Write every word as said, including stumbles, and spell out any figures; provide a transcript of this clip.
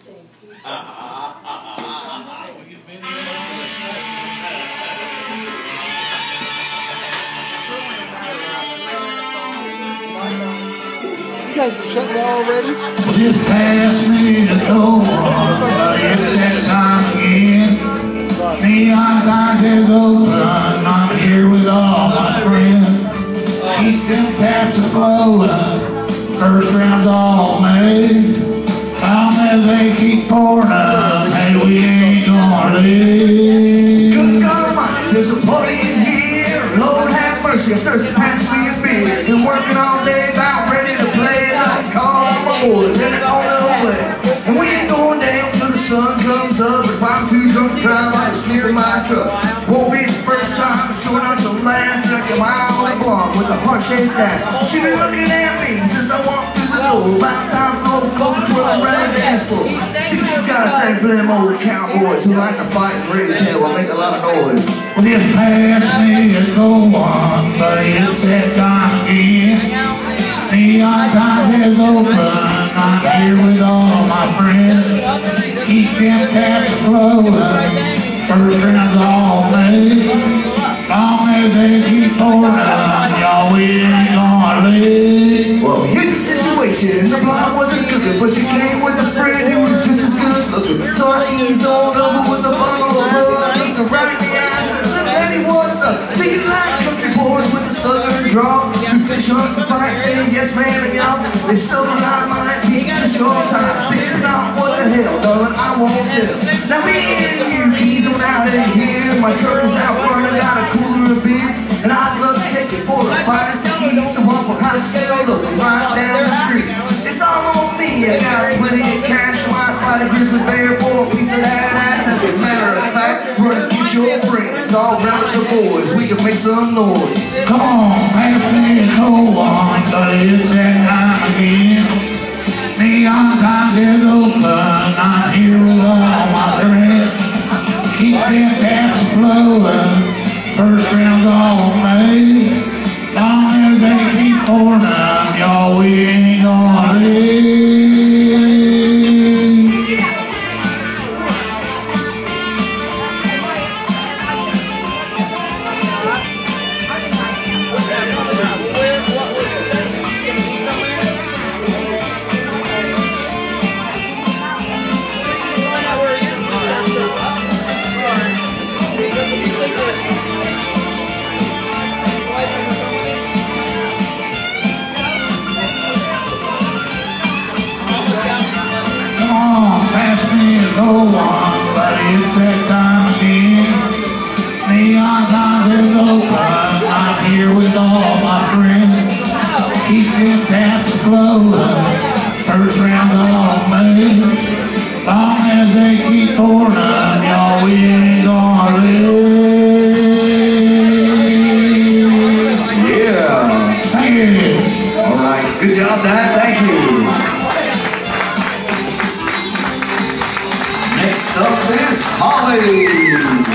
You guys are shutting down already? Just pass me the door, but it's that time again. Neon signs is open, I'm here with all my friends. Keep them taps afloat, first round's all made. Long as they keep pouring up, hey, we ain't gonna leave. Good God Almighty, there's a party in here. Lord have mercy, I'm thirsty, pass me a beer. Been working all day, about ready to play. Like call all my boys, and they're on the way. And we ain't going down till the sun comes up. If I'm too drunk to drive, I'll just sleep in my truck. Won't be the first time, but sure not the last. Like a mile on the block with a heart-shaped ass. She been looking at me since I walked through the door. About time for old Coke to twirl around the dance floor. See, she's got a thing for them old cowboys who like to fight and raise hell and make a lot of noise. Well, just pass me a cold one, but it's that time again. Neon times is open, I'm here with all my friends. Keep them taps afloat, first round's all made. Long as they keep pouring up, y'all, we ain't gonna leave. Well, here's the situation. The blonde wasn't cooking, but she came with a friend who was just as good looking. So I eased on over with a bottle of blood. Looked her right in the eye, said, "Look, Daddy, what's up? Do you like country boys with a southern draw? You fish, hunt, and fight, saying yes, ma'am, and y'all. If so, I might be just your time. If not, what the hell, darling, I won't tell. Now me and you, keys on out in here. My truck is out front, I got a cooler of beer. And I'd love to take you for a bite to eat the Waffle House still looking right down the street. It's all on me, I got plenty of cash, so I'd fight a grizzly bear for a piece of that ass. As a matter of fact, run and get your friends, all round the boys, we can make some noise. Come on, pass me a cold one, but it's that time again. Neon times is open, I'm here with all my friends. Keep them taps afloat, first round's all made. Long as they keep pouring up, y'all, we ain't gonna leave. Cold one, but it's that time again. Neon times is open, I'm here with all my friends. Keep them taps afloat, first round's all made. Long as they keep pouring up, y'all, we ain't gonna leave. Yeah. Thank you. All right, good job, Dad. Thank you. Next up is Holly.